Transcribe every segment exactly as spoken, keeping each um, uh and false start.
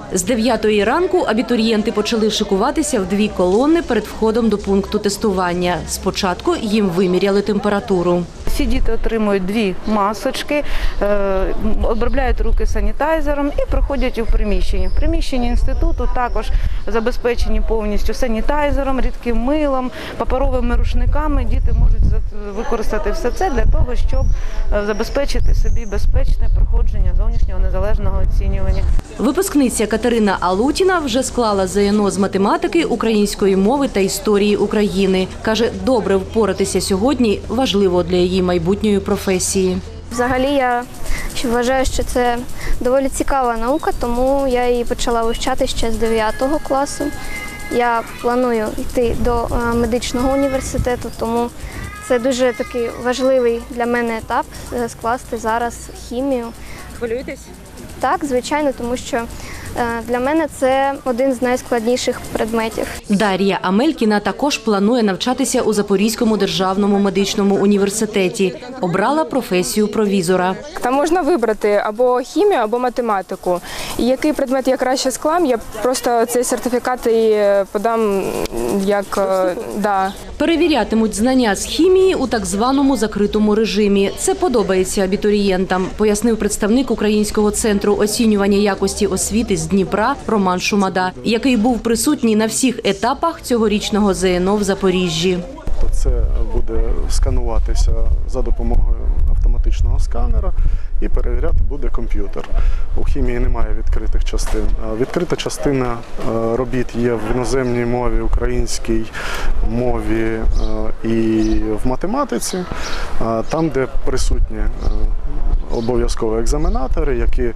З дев'ятої ранку абітурієнти почали шикуватися в дві колони перед входом до пункту тестування. Спочатку їм виміряли температуру. Всі діти отримують дві масочки, обробляють руки санітайзером і проходять у приміщенні. В приміщенні інституту також забезпечені повністю санітайзером, рідким милом, паперовими рушниками. Діти можуть використати все це для того, щоб забезпечити собі безпечне проходження зовнішнього незалежного оцінювання. Випускниця Катерина Алутіна вже склала ЗНО з математики, української мови та історії України. Каже, добре впоратися сьогодні важливо для її майбутньої професії. Взагалі я вважаю, що це доволі цікава наука, тому я її почала вивчати ще з дев'ятого класу. Я планую йти до медичного університету, тому це дуже такий важливий для мене етап – скласти зараз хімію. Хвилюєтесь? Так, звичайно, тому що для мене це один з найскладніших предметів. Дар'я Амелькіна також планує навчатися у Запорізькому державному медичному університеті. Обрала професію провізора. Там можна вибрати або хімію, або математику. І який предмет я краще склам, я просто цей сертифікат і подам як… Да. Перевірятимуть знання з хімії у так званому закритому режимі. Це подобається абітурієнтам, пояснив представник Українського центру оцінювання якості освіти з Дніпра Роман Шумада, який був присутній на всіх етапах цьогорічного ЗНО в Запоріжжі. Це буде скануватися за допомогою автоматичного сканера і перевіряти буде комп'ютер. У хімії немає відкритих частин. Відкрита частина робіт є в іноземній мові, українській мові і в математиці, там, де присутні обов'язкові екзаменатори, які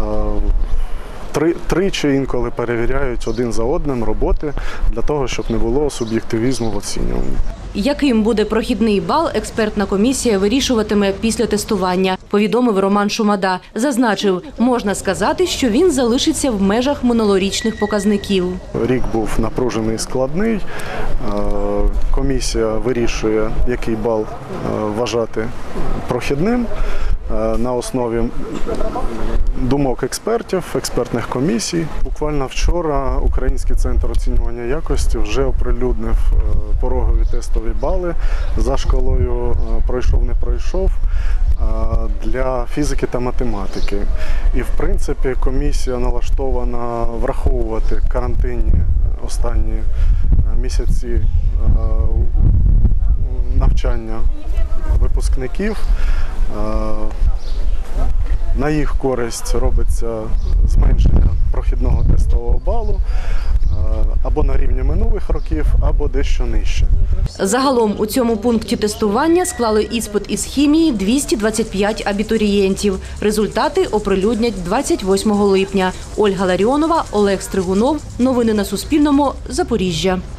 Три, тричі інколи перевіряють один за одним роботи для того, щоб не було суб'єктивізму в оцінюванні. Яким буде прохідний бал, експертна комісія вирішуватиме після тестування, повідомив Роман Шумада. Зазначив, можна сказати, що він залишиться в межах минулорічних показників. Рік був напружений і складний. Комісія вирішує, який бал вважати прохідним. На основі думок експертів, експертних комісій. Буквально вчора Український центр оцінювання якості вже оприлюднив порогові тестові бали за шкалою «пройшов-не пройшов» для фізики та математики. І, в принципі, комісія налаштована враховувати карантинні останні місяці навчання випускників. На їх користь робиться зменшення прохідного тестового балу або на рівні минулих років, або дещо нижче. Загалом у цьому пункті тестування склали іспит із хімії двісті двадцять п'ять абітурієнтів. Результати оприлюднять двадцять восьмого липня. Ольга Ларіонова, Олег Стригунов. Новини на Суспільному. Запоріжжя.